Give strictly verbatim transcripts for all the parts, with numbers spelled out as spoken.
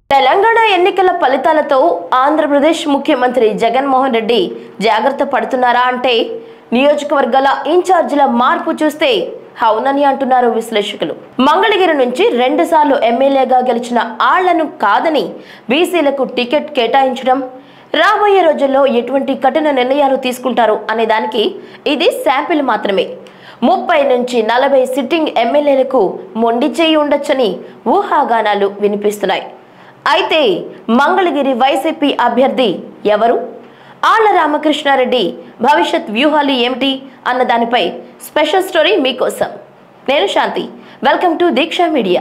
తెలంగాణ ఎన్నికల ఫలితాలతో ఆంధ్రప్రదేశ్ ముఖ్యమంత్రి జగన్మోహన్ రెడ్డి జాగ్రత్త పడుతున్నారా అంటే నియోజకవర్గాల ఇన్ఛార్జీల మార్పు చూస్తే అవునని అంటున్నారు విశ్లేషకులు. మంగళగిరి నుంచి రెండు సార్లు ఎమ్మెల్యేగా గెలిచిన ఆళ్లను కాదని బీసీలకు టికెట్ కేటాయించడం, రాబోయే రోజుల్లో ఎటువంటి కఠిన నిర్ణయాలు తీసుకుంటారు అనే దానికి ఇది శాంపిల్ మాత్రమే. ముప్పై నుంచి నలభై సిట్టింగ్ ఎమ్మెల్యేలకు మొండి చేయి ఉండొచ్చని ఊహాగానాలు వినిపిస్తున్నాయి. అయితే మంగళగిరి వైసీపీ అభ్యర్థి ఎవరు, ఆళ్ల రామకృష్ణారెడ్డి భవిష్యత్ వ్యూహాలు ఏమిటి అన్న దానిపై స్పెషల్ స్టోరీ మీకోసం. నేను Shanti, welcome to Deeksha media.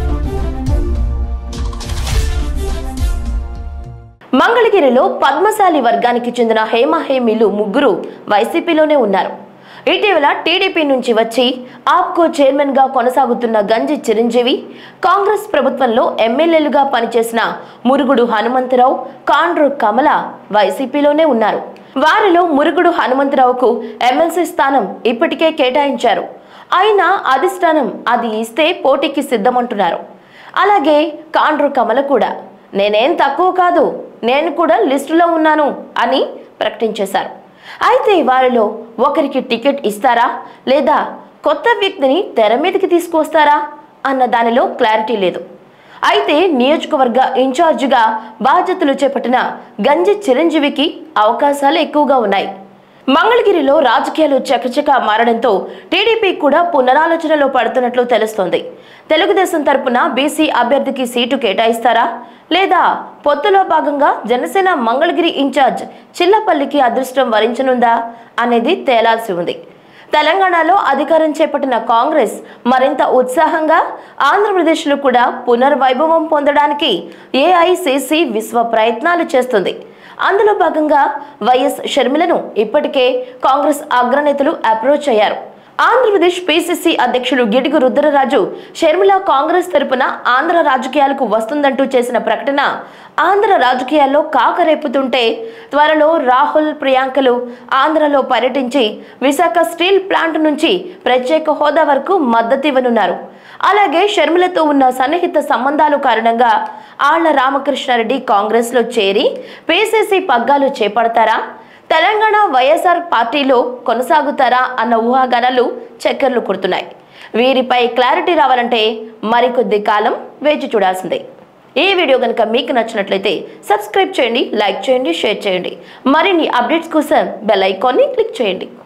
మంగళగిరిలో పద్మశాలి వర్గానికి చెందిన హేమహేమీలు ముగ్గురు వైసీపీలోనే ఉన్నారు. ఇటీవల టీడీపీ నుంచి వచ్చి ఆప్కో చైర్మన్ గా కొనసాగుతున్న గంజి చిరంజీవి, కాంగ్రెస్ ప్రభుత్వంలో ఎమ్మెల్యేలుగా పనిచేసిన మురుగుడు హనుమంతరావు, కాండ్రు కమల వైసీపీలోనే ఉన్నారు. వారిలో మురుగుడు హనుమంతరావుకు ఎమ్మెల్సీ స్థానం ఇప్పటికే కేటాయించారు. అయినా అధిష్టానం అది ఇస్తే పోటీకి సిద్ధమంటున్నారు. అలాగే కాండ్రు కమల కూడా నేనేం తక్కువ కాదు, నేను కూడా లిస్టులో ఉన్నాను అని ప్రకటించేశారు. అయితే వారిలో ఒకరికి టికెట్ ఇస్తారా లేదా కొత్త వ్యక్తిని తెర మీదకి తీసుకొస్తారా అన్న దానిలో క్లారిటీ లేదు. అయితే నియోజకవర్గ ఇన్ఛార్జిగా బాధ్యతలు చేపట్టిన గంజి చిరంజీవికి అవకాశాలు ఎక్కువగా ఉన్నాయి. మంగళగిరిలో రాజకీయాలు చకచక మారడంతో టీడీపీ కూడా పునరాలోచనలో పడుతున్నట్లు తెలుస్తోంది. తెలుగుదేశం తరపున బీసీ అభ్యర్థికి సీటు కేటాయిస్తారా లేదా పొత్తులో భాగంగా జనసేన మంగళగిరి ఇన్ఛార్జ్ చిల్లపల్లికి అదృష్టం వరించనుందా అనేది తేలాల్సి ఉంది. తెలంగాణలో అధికారం చేపట్టిన కాంగ్రెస్ మరింత ఉత్సాహంగా ఆంధ్రప్రదేశ్లో కూడా పునర్వైభవం పొందడానికి ఏఐసిసి విశ్వ ప్రయత్నాలు చేస్తుంది. అందులో భాగంగా వైఎస్ షర్మిలను ఇప్పటికే కాంగ్రెస్ అగ్రనేతలు అప్రోచ్ అయ్యారు. ఆంధ్రప్రదేశ్ పిసిసి అధ్యక్షులు గిడుగు రుద్రరాజు షర్మిల కాంగ్రెస్ తరపున ఆంధ్ర రాజకీయాలకు వస్తుందంటూ చేసిన ప్రకటన ఆంధ్ర రాజకీయాల్లో కాకరేపుతుంటే, త్వరలో రాహుల్ ప్రియాంకలు ఆంధ్రలో పర్యటించి విశాఖ స్టీల్ ప్లాంట్ నుంచి ప్రత్యేక హోదా వరకు మద్దతు ఇవ్వనున్నారు. అలాగే షర్మిలతో ఉన్న సన్నిహిత సంబంధాలు కారణంగా ఆళ్ల రామకృష్ణారెడ్డి కాంగ్రెస్ లో చేరి పిసిసి పగ్గాలు చేపడతారా, తెలంగాణ వైఎస్ఆర్ పార్టీలో కొనసాగుతారా అన్న ఊహాగానాలు చక్కర్లు కొడుతున్నాయి. వీరిపై క్లారిటీ రావాలంటే మరికొద్ది కాలం వేచి చూడాల్సిందే. ఈ వీడియో కనుక మీకు నచ్చినట్లయితే సబ్స్క్రైబ్ చేయండి, లైక్ చేయండి, షేర్ చేయండి. మరిన్ని అప్డేట్స్ కోసం బెల్ ఐకాన్ని క్లిక్ చేయండి.